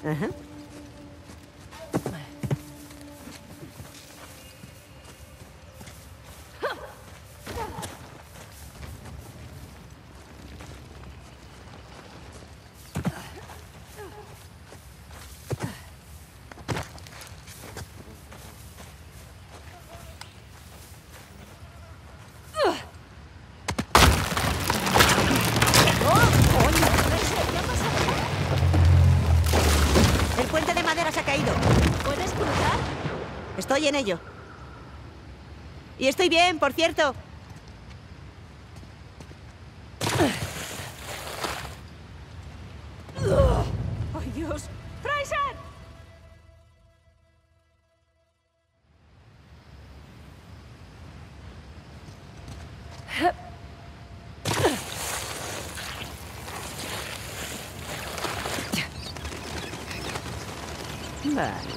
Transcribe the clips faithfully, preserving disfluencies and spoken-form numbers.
Ajá. El puente de madera se ha caído. ¿Puedes cruzar? Estoy en ello. Y estoy bien, por cierto. ¡Ay, Dios! ¡Fraser! Vale.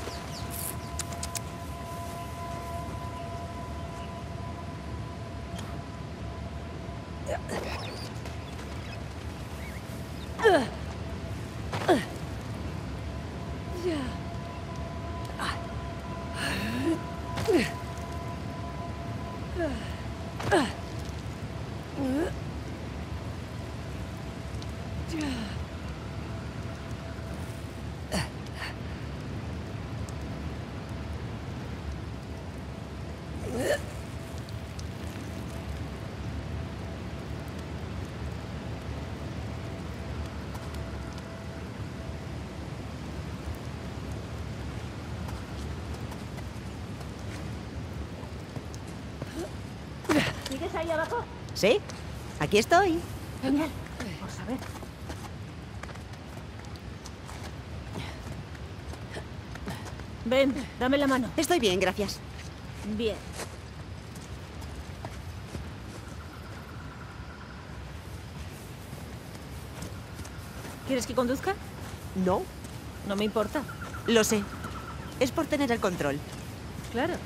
¿Sigues ahí abajo? ¿Sí? Aquí estoy. Genial. Vamos a ver. Ven, dame la mano. Estoy bien, gracias. Bien. ¿Quieres que conduzca? No, No me importa. lo sé. Es por tener el control. Claro.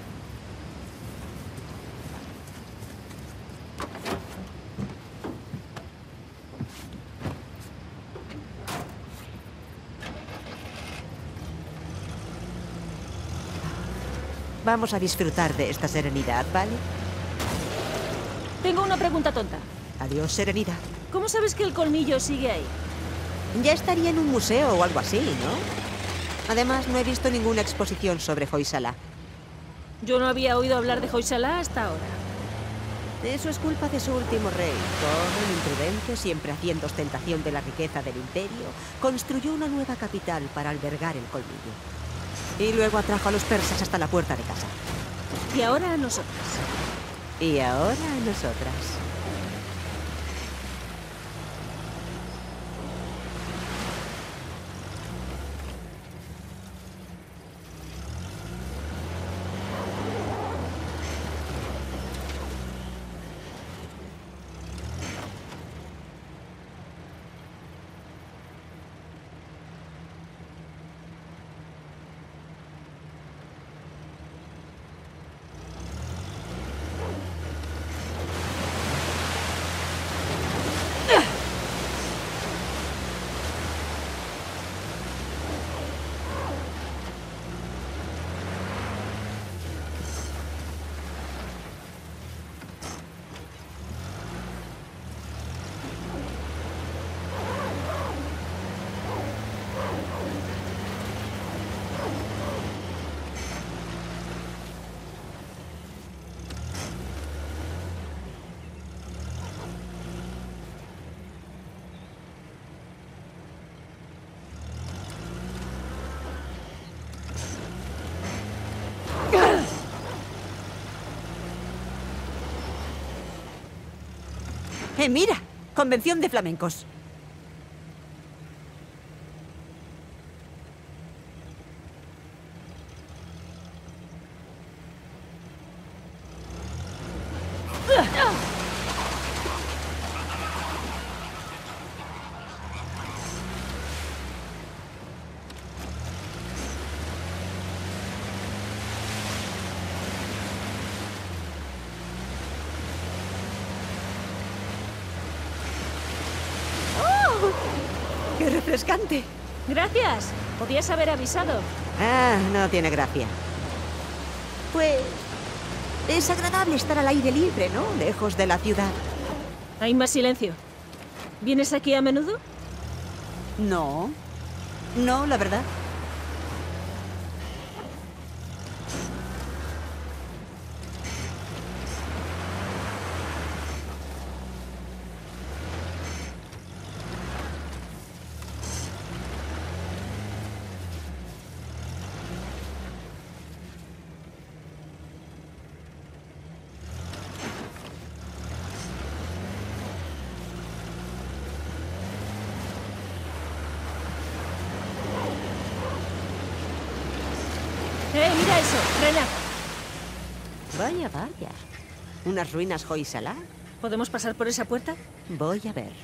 Vamos a disfrutar de esta serenidad, ¿vale? Tengo una pregunta tonta. Adiós, serenidad. ¿Cómo sabes que el colmillo sigue ahí? Ya estaría en un museo o algo así, ¿no? Además, no he visto ninguna exposición sobre Hoysala. Yo no había oído hablar de Hoysala hasta ahora. Eso es culpa de su último rey. Joven, imprudente, siempre haciendo ostentación de la riqueza del imperio, construyó una nueva capital para albergar el colmillo. Y luego atrajo a los persas hasta la puerta de casa. Y ahora a nosotras. Y ahora a nosotras. ¡Eh, mira! Convención de flamencos. ¡Qué refrescante! Gracias. Podías haber avisado. Ah, no tiene gracia. Pues... es agradable estar al aire libre, ¿no? Lejos de la ciudad. Hay más silencio. ¿Vienes aquí a menudo? No. No, la verdad. ¡Eh, mira eso! ¡Frena! Vaya, vaya. ¿Unas ruinas Hoysala? ¿Podemos pasar por esa puerta? Voy a ver.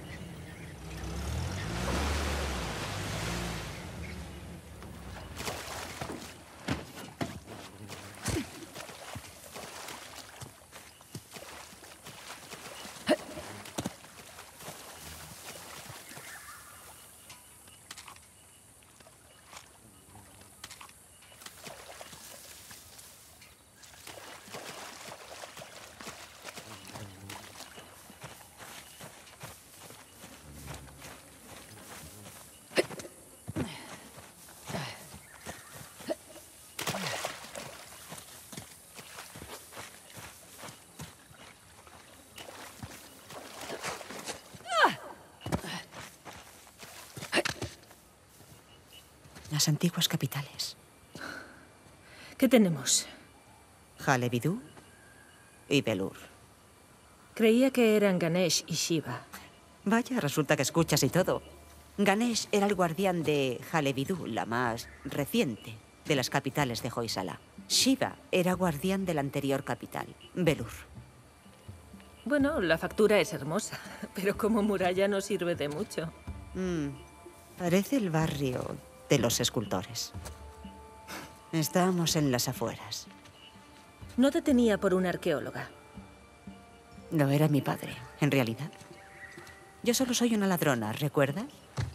Las antiguas capitales. ¿Qué tenemos? Halebidu y Belur. Creía que eran Ganesh y Shiva. Vaya, resulta que escuchas y todo. Ganesh era el guardián de Halebidu, la más reciente de las capitales de Hoysala. Shiva era guardián de la anterior capital, Belur. Bueno, la factura es hermosa, pero como muralla no sirve de mucho. Mm, parece el barrio de los escultores. Estamos en las afueras. No te tenía por una arqueóloga. No era mi padre, en realidad. Yo solo soy una ladrona, ¿recuerdas?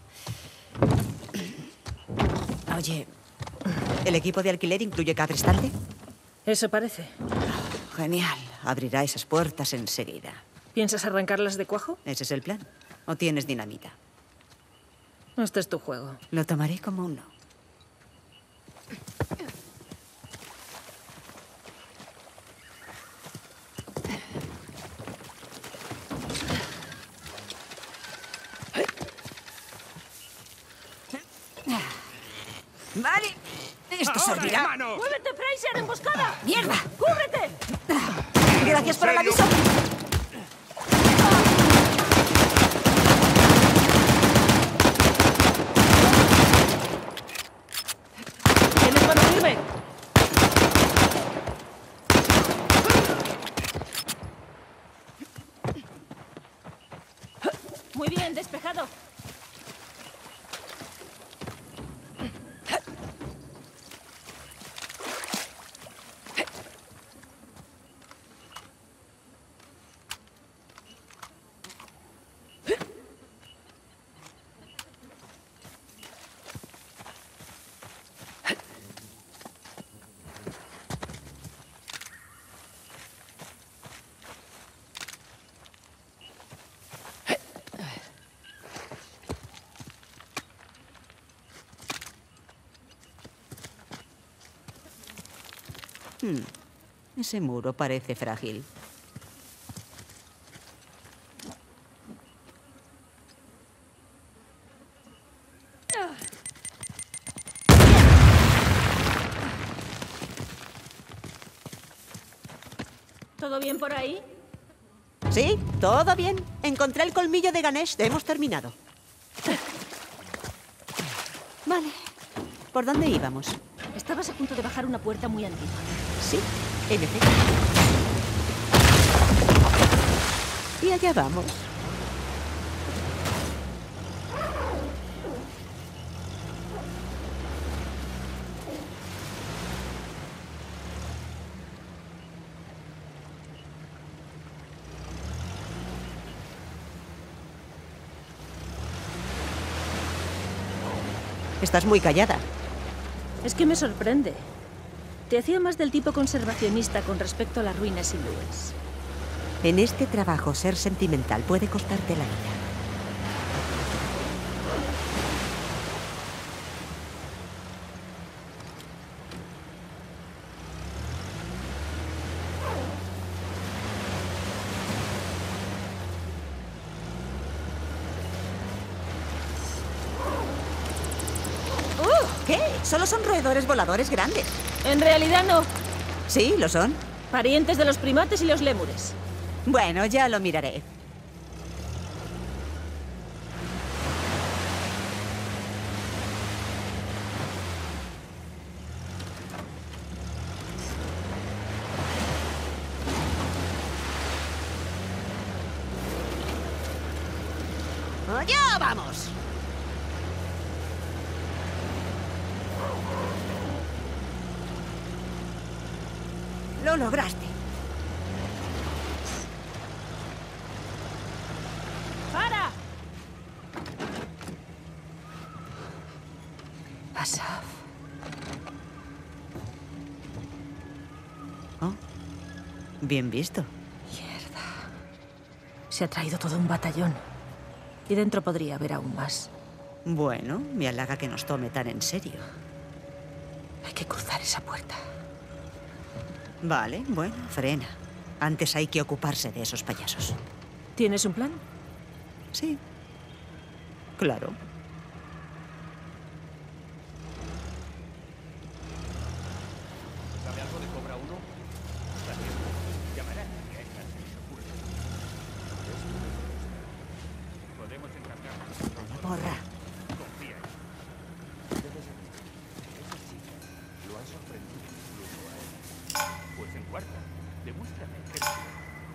Oye, ¿el equipo de alquiler incluye cabrestante? Eso parece. Genial. Abrirá esas puertas enseguida. ¿Piensas arrancarlas de cuajo? ¿Ese es el plan? ¿O tienes dinamita? Este es tu juego. Lo tomaré como un no. Vale. Esto servirá. Hermano. ¡Muévete, Fraser! ¡Emboscada! ¡Mierda! ¡Cúbrete! Gracias por el serio? aviso. ¿Tienes mano firme? Muy bien, despejado. Hmm. Ese muro parece frágil. ¿Todo bien por ahí? Sí, todo bien. Encontré el colmillo de Ganesh. Hemos terminado. Vale. ¿Por dónde íbamos? Estabas a punto de bajar una puerta muy antigua. Sí, en efecto. Y allá vamos. Estás muy callada. Es que me sorprende. Te hacía más del tipo conservacionista con respecto a las ruinas hindúes. En este trabajo, ser sentimental puede costarte la vida. ¿Qué? Solo son roedores voladores grandes. En realidad no. Sí, lo son. Parientes de los primates y los lémures. Bueno, ya lo miraré. ¡Allá vamos! Lo lograste. ¡Para! Asaf. Oh, bien visto. Mierda. Se ha traído todo un batallón. Y dentro podría haber aún más. Bueno, me halaga que nos tome tan en serio. Hay que cruzar esa puerta. Vale, bueno, frena. Antes hay que ocuparse de esos payasos. ¿Tienes un plan? Sí. Claro. ¿Sabe algo de Cobra uno? Está bien. Llamará y a esta se les ocurre. Podemos encargarnos. Porra. Confía en él. Debes admitir, ese sí, lo ha sorprendido incluso a él. Pues en cuarta, demuéstrame que lo tiene.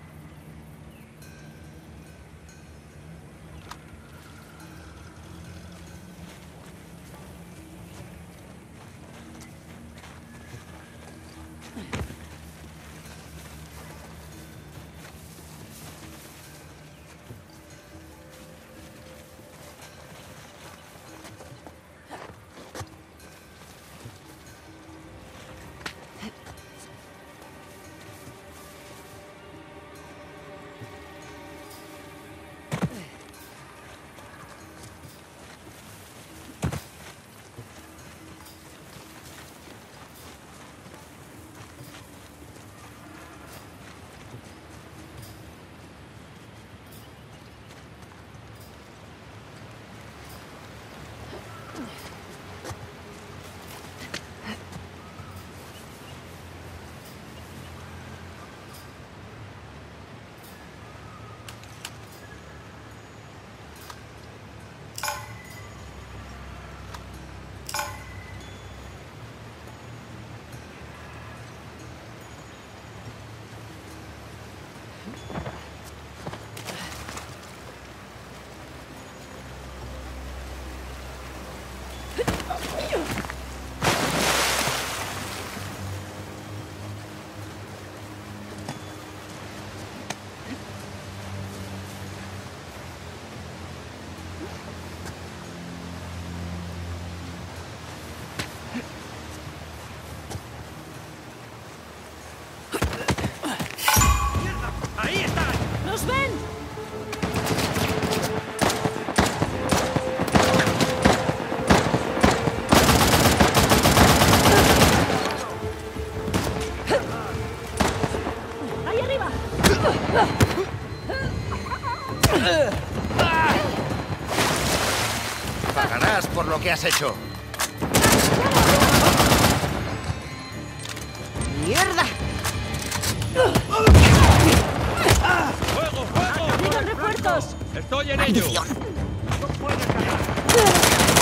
¡Nos ven! ¡Ahí arriba! Pagarás por lo que has hecho. ¡Mierda! ¡Fuego, fuego! ¡Llegan refuerzos! ¡Estoy en ello! ¡Maldición! ¡No puedes ganar!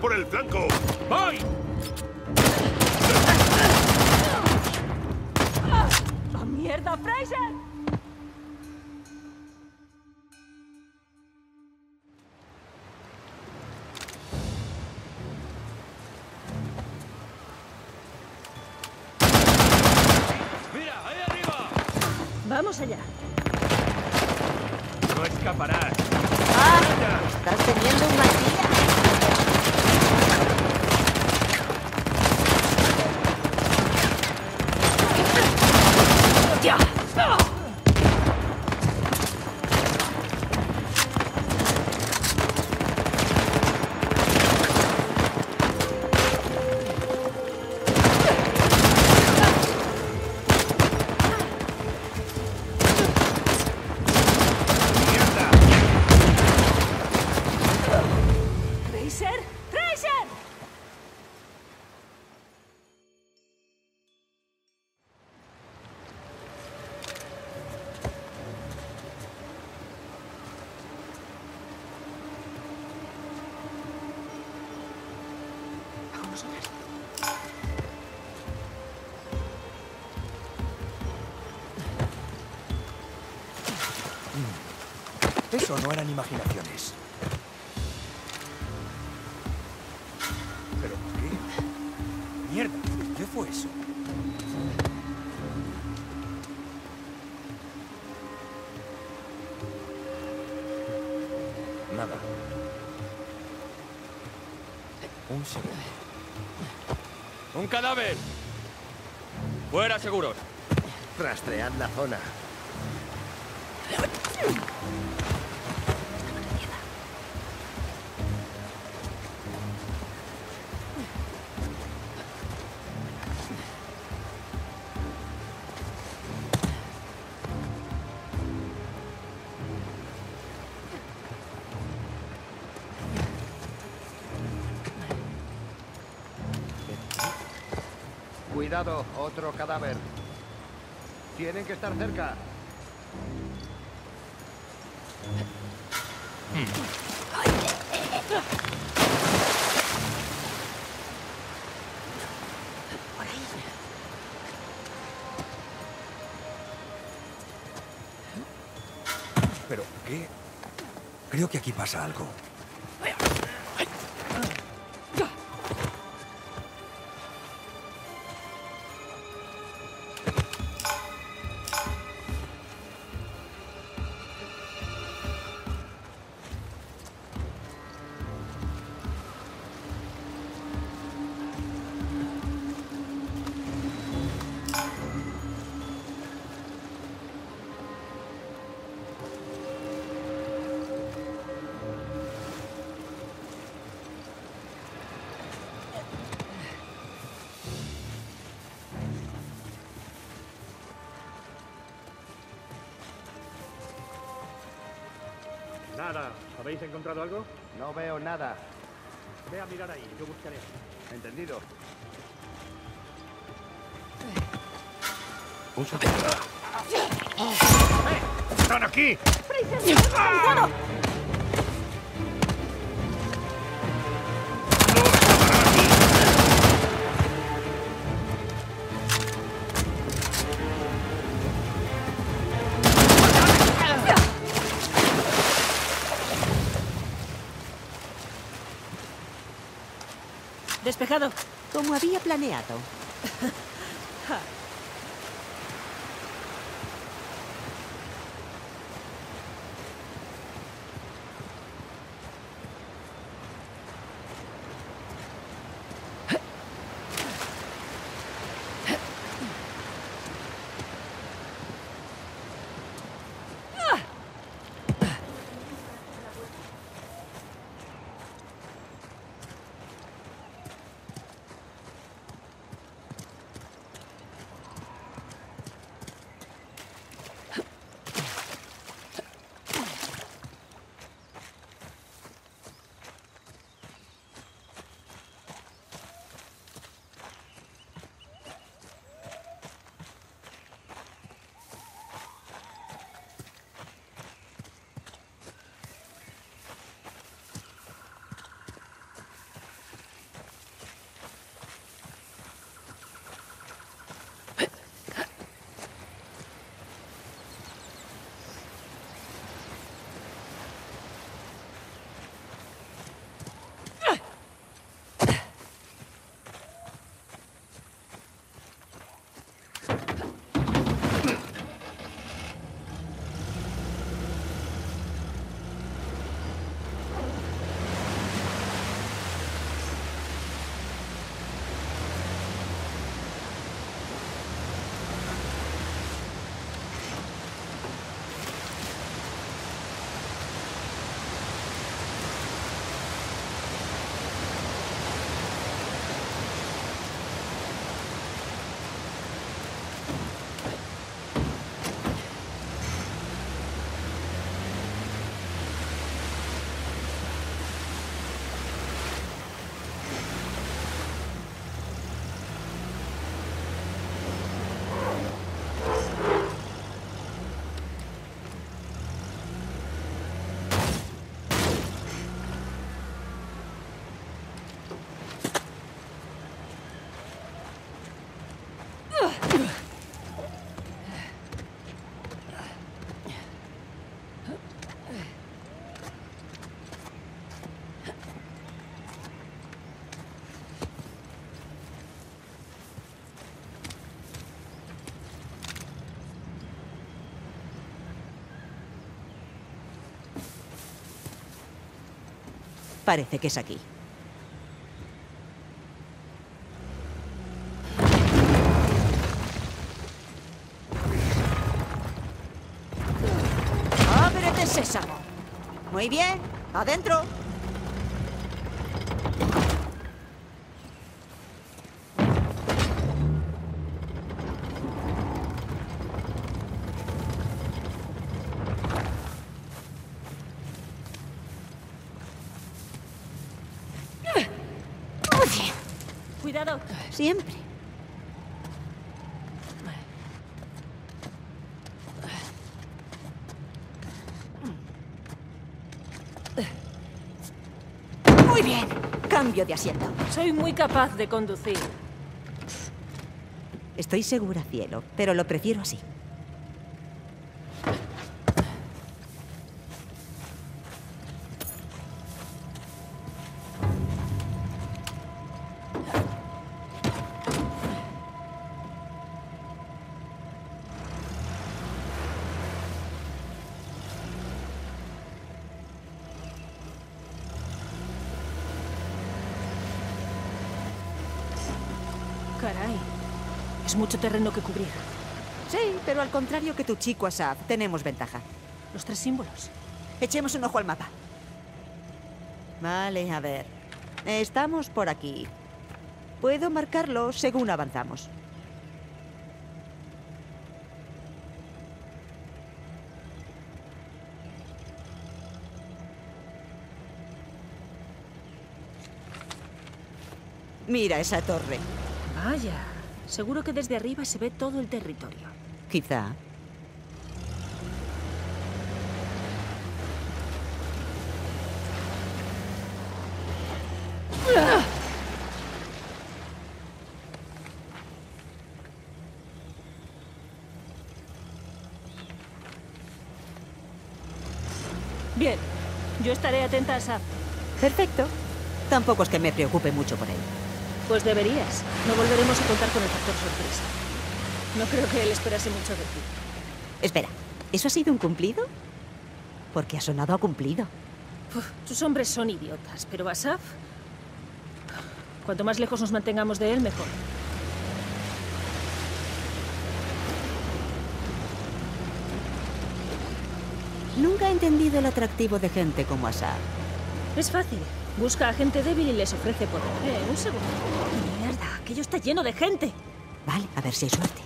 por el flanco! ¡Voy! ¡Oh, mierda, Fraser! ¡Mira, ahí arriba! Vamos allá. No escaparás. ¡Ah! ¿Estás teniendo un mal día? ¡Ya! ¡Fraser! ¡Fraser! Eso no eran imaginaciones. ¿Pero qué? ¡Mierda! ¿Qué fue eso? Nada. Un segundo. ¡Un cadáver! ¡Fuera seguros! Rastread la zona. Cuidado, otro cadáver. Tienen que estar cerca. ¿Pero qué? Creo que aquí pasa algo. Nada. ¿Habéis encontrado algo? No veo nada. Ve a mirar ahí, yo buscaré. ¿Entendido? Un segundo. ¡Eh! ¡Están aquí! ¡Cuidado! Despejado. Como había planeado. Parece que es aquí. ¡Ábrete, sésamo! Muy bien, adentro. Cuidado. Siempre. Muy bien. Cambio de asiento. Soy muy capaz de conducir. Estoy segura, cielo, pero lo prefiero así. Caray. Es mucho terreno que cubrir. Sí, pero al contrario que tu chico Asaf, tenemos ventaja. Los tres símbolos. Echemos un ojo al mapa. Vale, a ver. Estamos por aquí. Puedo marcarlo según avanzamos. Mira esa torre. Vaya. Seguro que desde arriba se ve todo el territorio. Quizá. Bien. Yo estaré atenta a Asaf. Perfecto. Tampoco es que me preocupe mucho por él. Pues deberías. No volveremos a contar con el factor sorpresa. No creo que él esperase mucho de ti. Espera, ¿eso ha sido un cumplido? Porque ha sonado a cumplido. Uf, tus hombres son idiotas, pero Asaf... Cuanto más lejos nos mantengamos de él, mejor. Nunca he entendido el atractivo de gente como Asaf. Es fácil. Busca a gente débil y les ofrece poder. Eh, un segundo. Mierda, aquello está lleno de gente. Vale, a ver si hay suerte.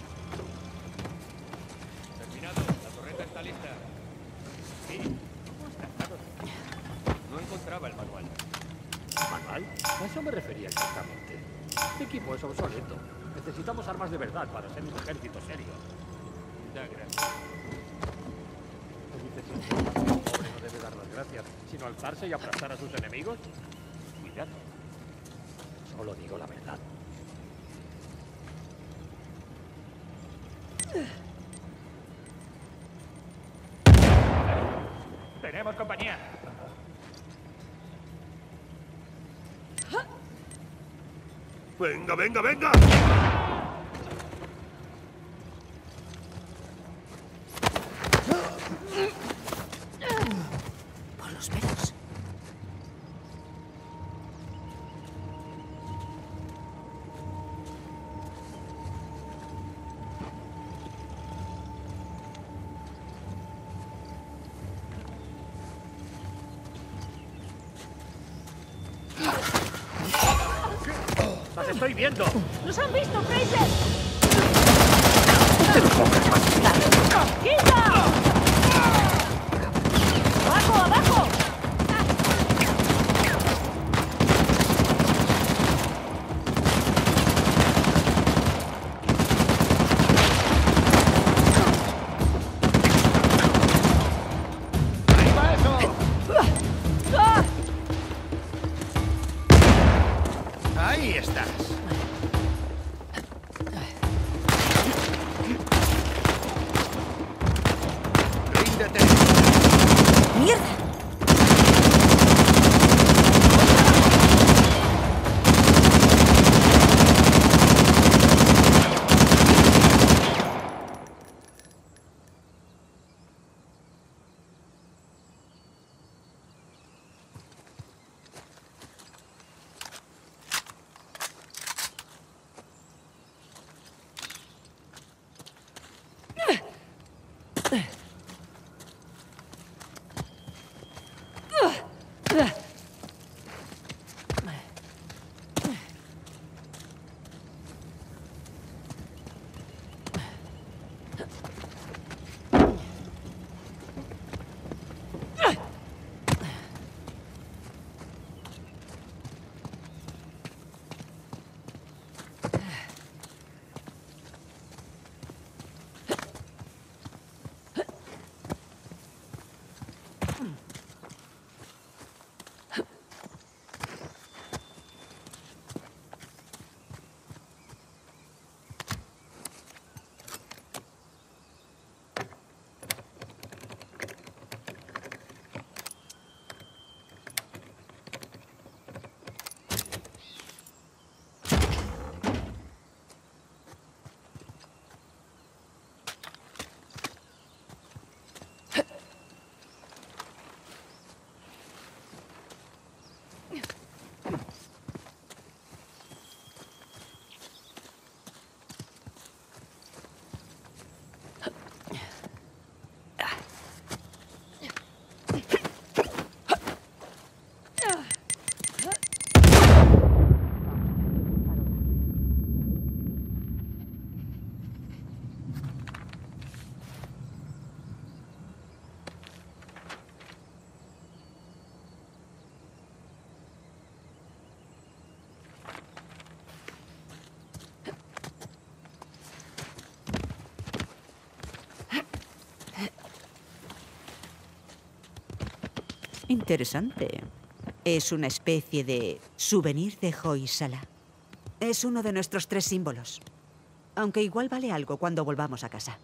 Terminado. La torreta está lista. Sí. ¿Cómo está? No encontraba el manual. ¿Manual? A eso me refería exactamente. Este equipo es obsoleto. Necesitamos armas de verdad para ser un ejército serio. Da gracias. ¿Qué dices siempre? Un pobre no debe dar las gracias, sino alzarse y aplastar a sus enemigos. Cuidado. Solo digo la verdad. Tenemos compañía. ¡Venga, venga, venga! Por los pelos. ¡Las estoy viendo! ¡Nos han visto, Fraser! ¡Te lo pongas más! ¡Quita! ¡Abajo, abajo! ¡Ahí va eso! Ahí estás. Ríndete. ¡Mierda! Interesante. Es una especie de souvenir de Hoysala. Es uno de nuestros tres símbolos. Aunque igual vale algo cuando volvamos a casa.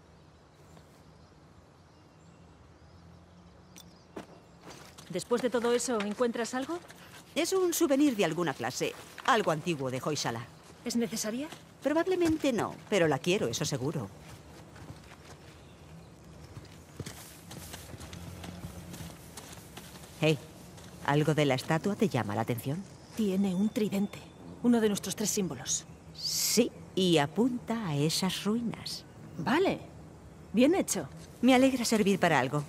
Después de todo eso, ¿encuentras algo? Es un souvenir de alguna clase. Algo antiguo de Hoysala. ¿Es necesaria? Probablemente no, pero la quiero, eso seguro. Hey, ¿algo de la estatua te llama la atención? Tiene un tridente, uno de nuestros tres símbolos. Sí, y apunta a esas ruinas. Vale, bien hecho. Me alegra servir para algo.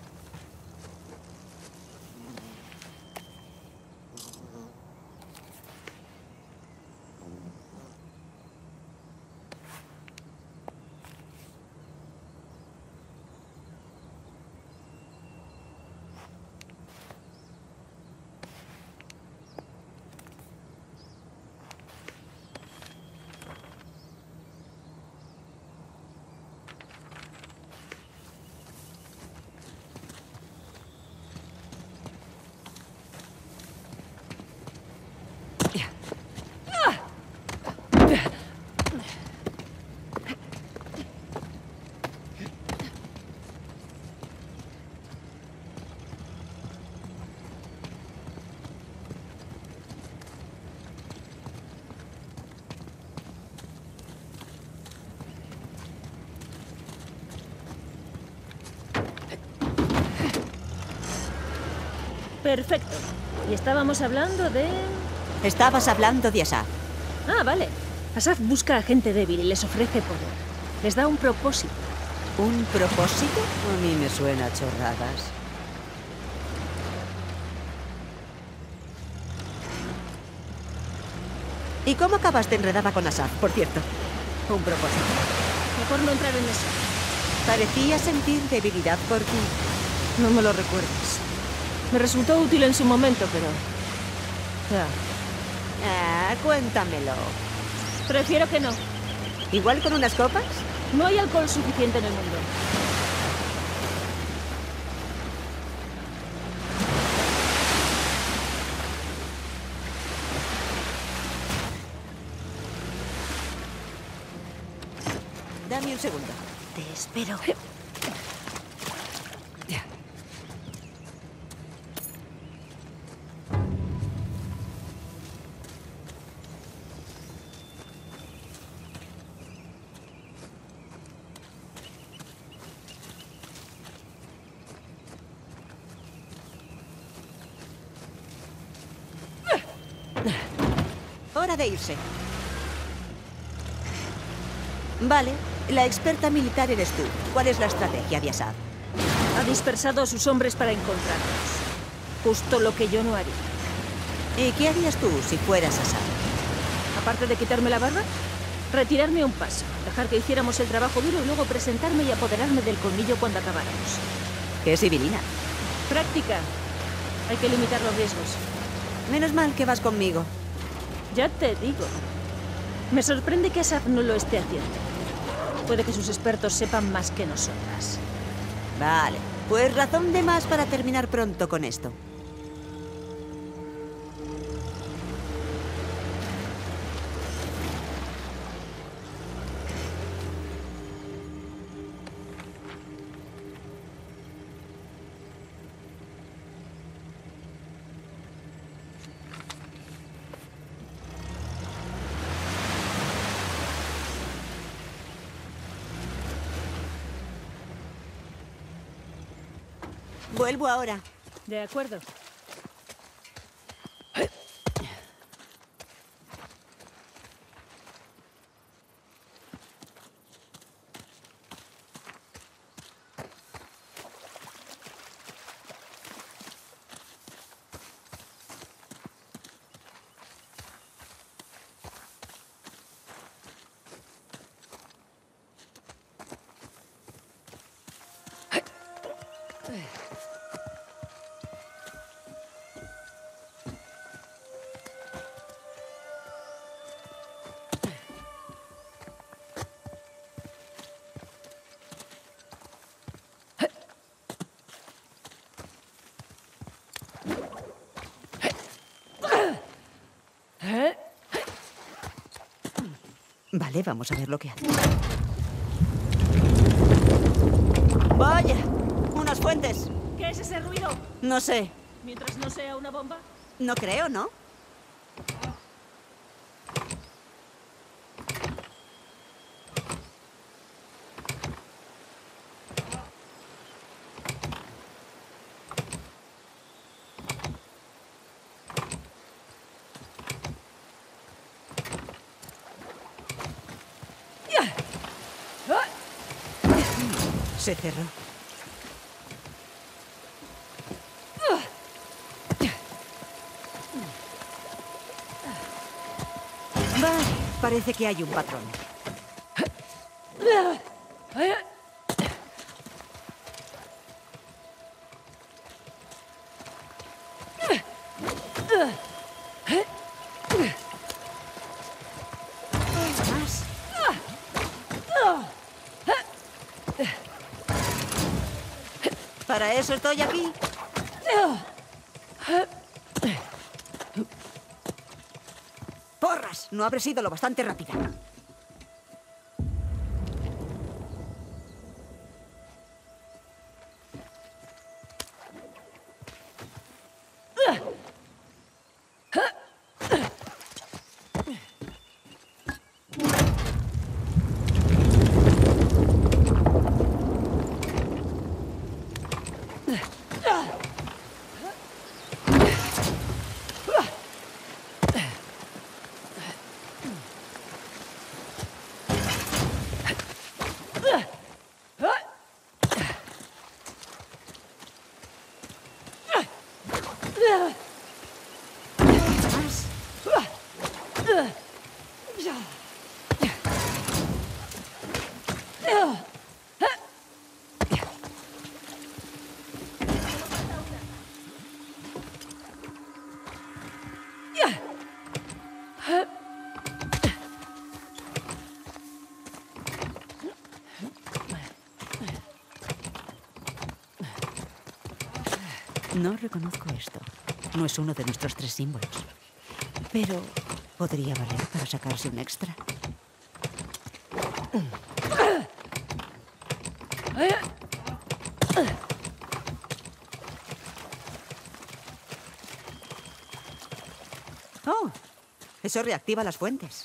Perfecto. Y estábamos hablando de... Estabas hablando de Asaf. Ah, vale. Asaf busca a gente débil y les ofrece poder. Les da un propósito. ¿Un propósito? A mí me suena a chorradas. ¿Y cómo acabaste enredada con Asaf, por cierto? Un propósito. Mejor no entrar en eso. Parecía sentir debilidad por ti. No me lo recuerdes. Me resultó útil en su momento, pero... Ya. Ah, cuéntamelo. Prefiero que no. ¿Igual con unas copas? No hay alcohol suficiente en el mundo. Dame un segundo. Te espero. Hora de irse. Vale, la experta militar eres tú. ¿Cuál es la estrategia de Asaf? Ha dispersado a sus hombres para encontrarnos. Justo lo que yo no haría. ¿Y qué harías tú si fueras Assad? Aparte de quitarme la barba, retirarme un paso, dejar que hiciéramos el trabajo duro y luego presentarme y apoderarme del colmillo cuando acabáramos. ¡Qué civilina! Práctica. Hay que limitar los riesgos. Menos mal que vas conmigo. Ya te digo. Me sorprende que Assad no lo esté haciendo. Puede que sus expertos sepan más que nosotras. Vale, pues razón de más para terminar pronto con esto. Vuelvo ahora. De acuerdo. Vale, vamos a ver lo que hace. ¡Vaya! ¡Unas fuentes! ¿Qué es ese ruido? No sé. Mientras no sea una bomba. No creo, ¿no? Se cerró. Vale, parece que hay un patrón. Más. Para eso estoy aquí. ¡Porras! No habré sido lo bastante rápida. No reconozco esto. No es uno de nuestros tres símbolos. Pero podría valer para sacarse un extra. Oh, eso reactiva las fuentes.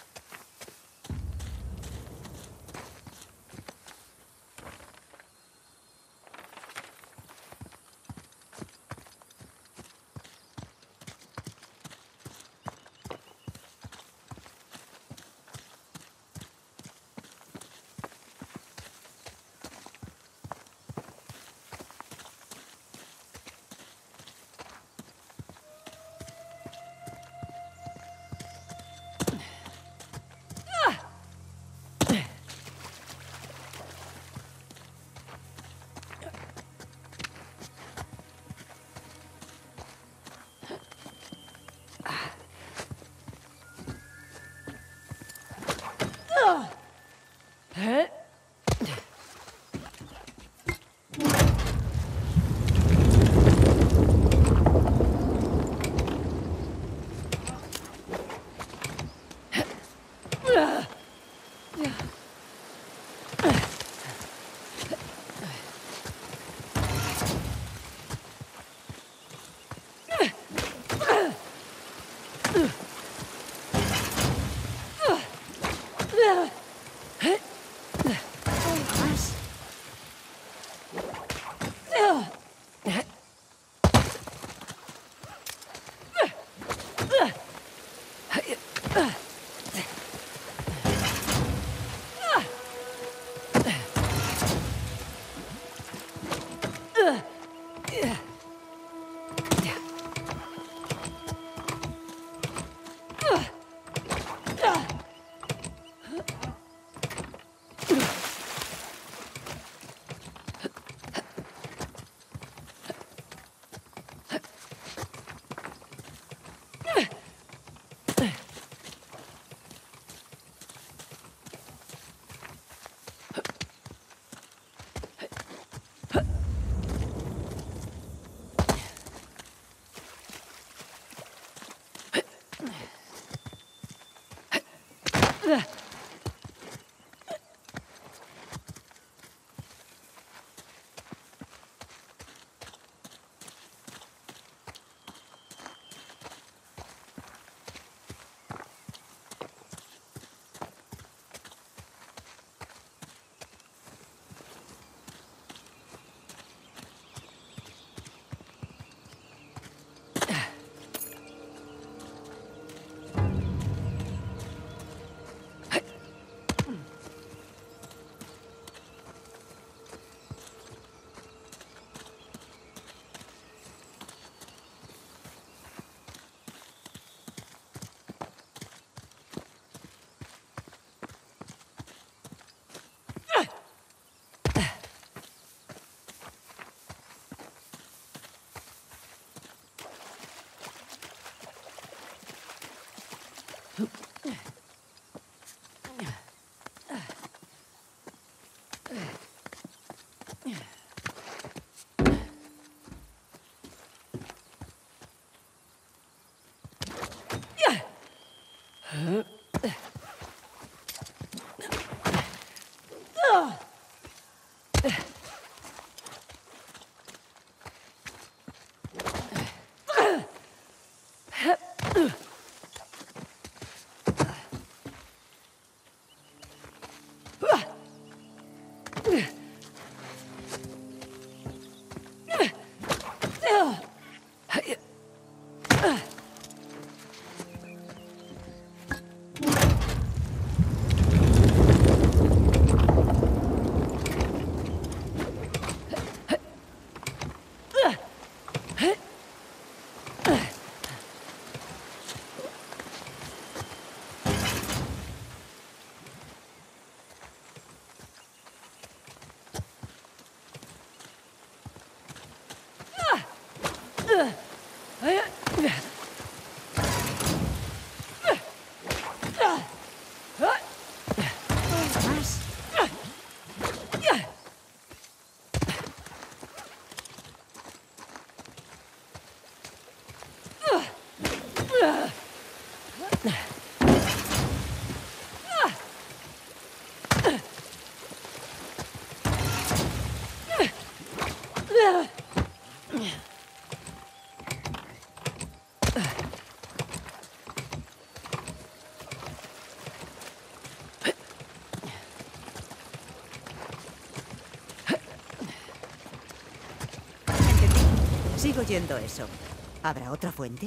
Sigo yendo eso. ¿Habrá otra fuente?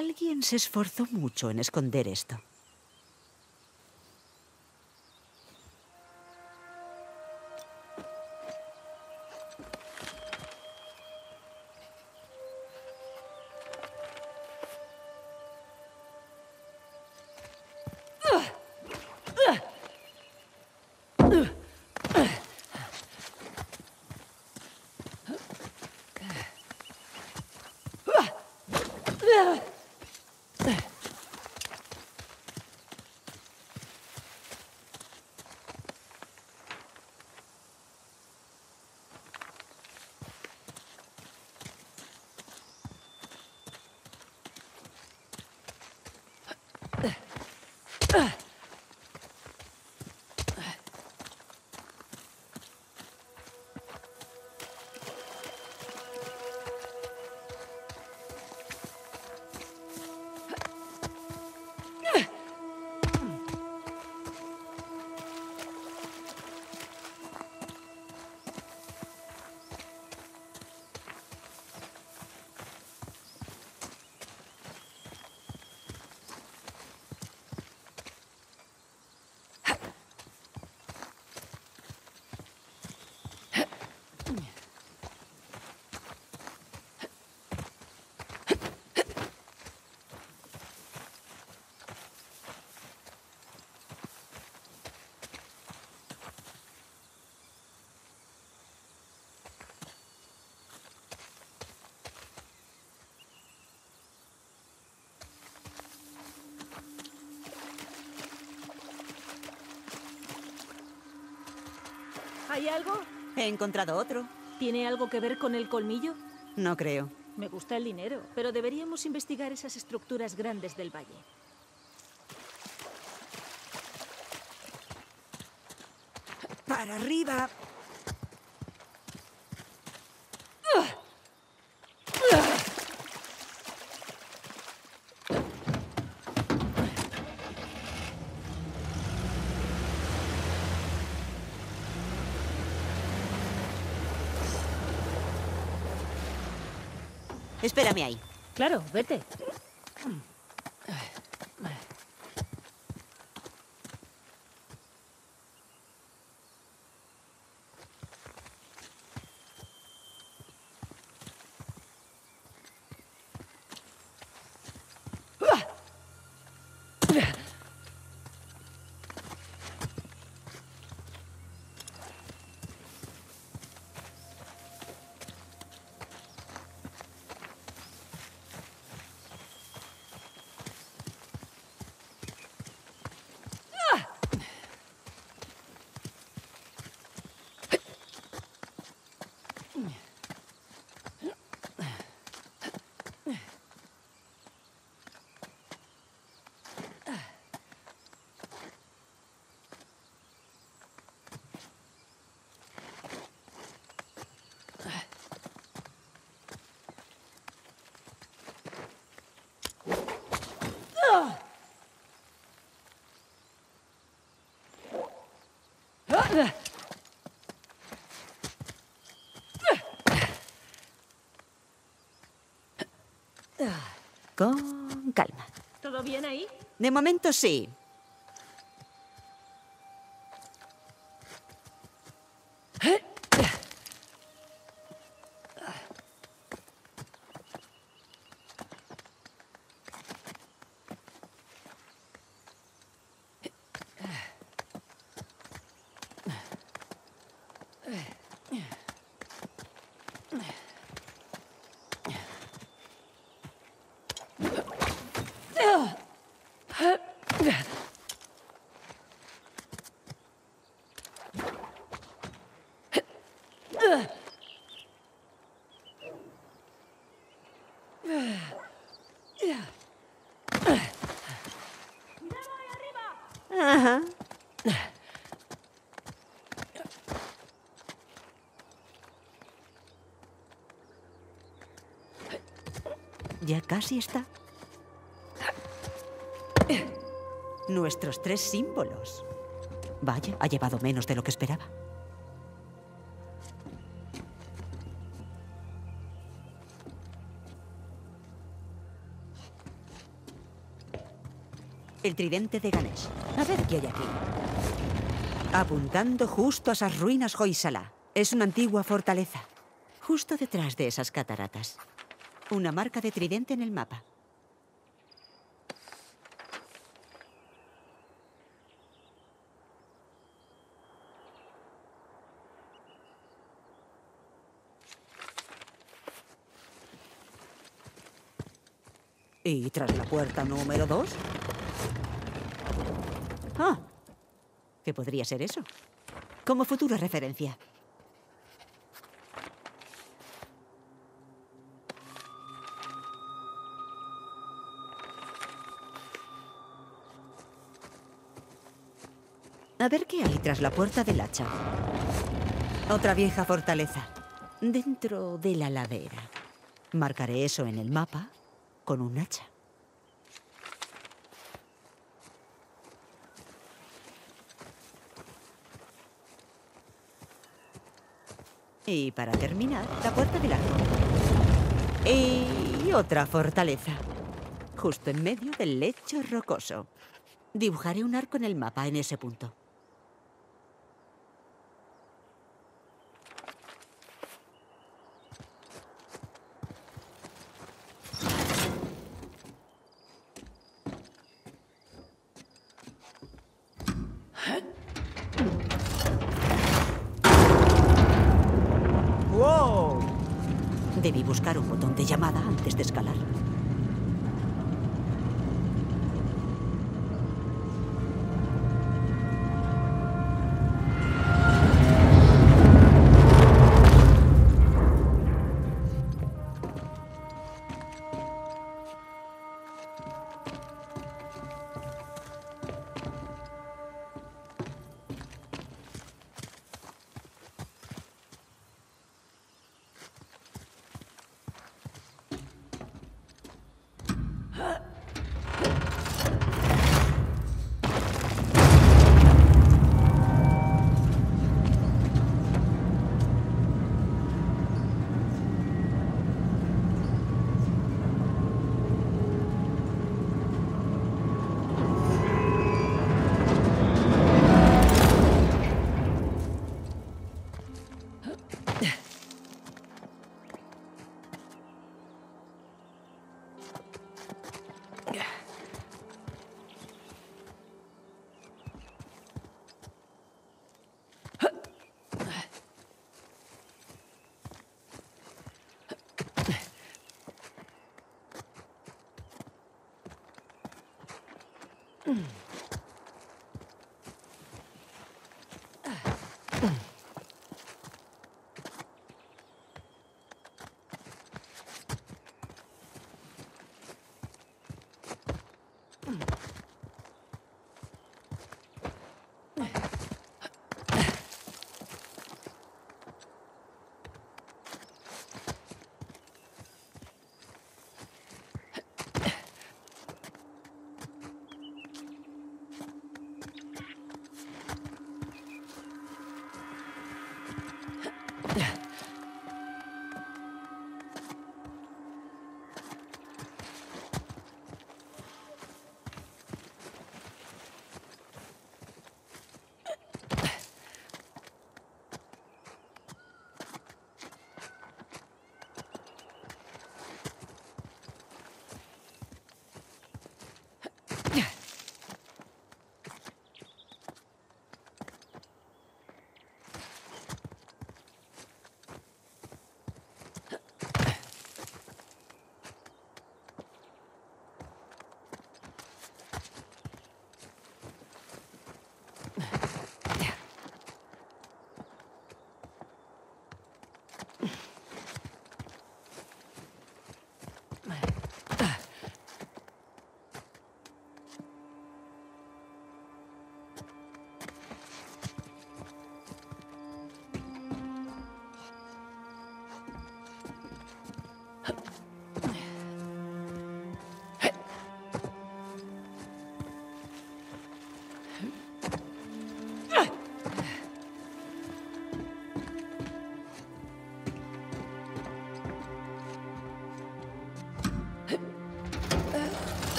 Alguien se esforzó mucho en esconder esto. ¿Hay algo? He encontrado otro. ¿Tiene algo que ver con el colmillo? No creo. Me gusta el dinero, pero deberíamos investigar esas estructuras grandes del valle. ¡Para arriba! Espérame ahí. Claro, vete. Con calma. ¿Todo bien ahí? De momento sí. Ajá. Ya casi está. Nuestros tres símbolos. Vaya, ha llevado menos de lo que esperaba. El tridente de Ganesh. A ver qué hay aquí. Apuntando justo a esas ruinas Hoysala. Es una antigua fortaleza. Justo detrás de esas cataratas. Una marca de tridente en el mapa. ¿Y tras la puerta número dos? Ah, ¿qué podría ser eso? Como futura referencia. A ver qué hay tras la puerta del hacha. Otra vieja fortaleza. Dentro de la ladera. Marcaré eso en el mapa con un hacha. Y para terminar, la puerta del arco. Y otra fortaleza. Justo en medio del lecho rocoso. Dibujaré un arco en el mapa en ese punto. ¡Wow! Debí buscar un botón de llamada antes de escalar.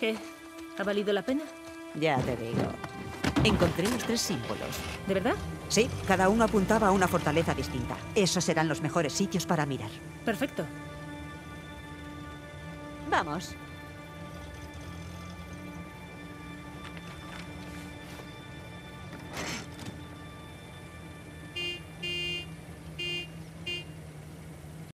¿Qué? ¿Ha valido la pena? Ya te digo. Encontré los tres símbolos. ¿De verdad? Sí, cada uno apuntaba a una fortaleza distinta. Esos serán los mejores sitios para mirar. Perfecto. Vamos.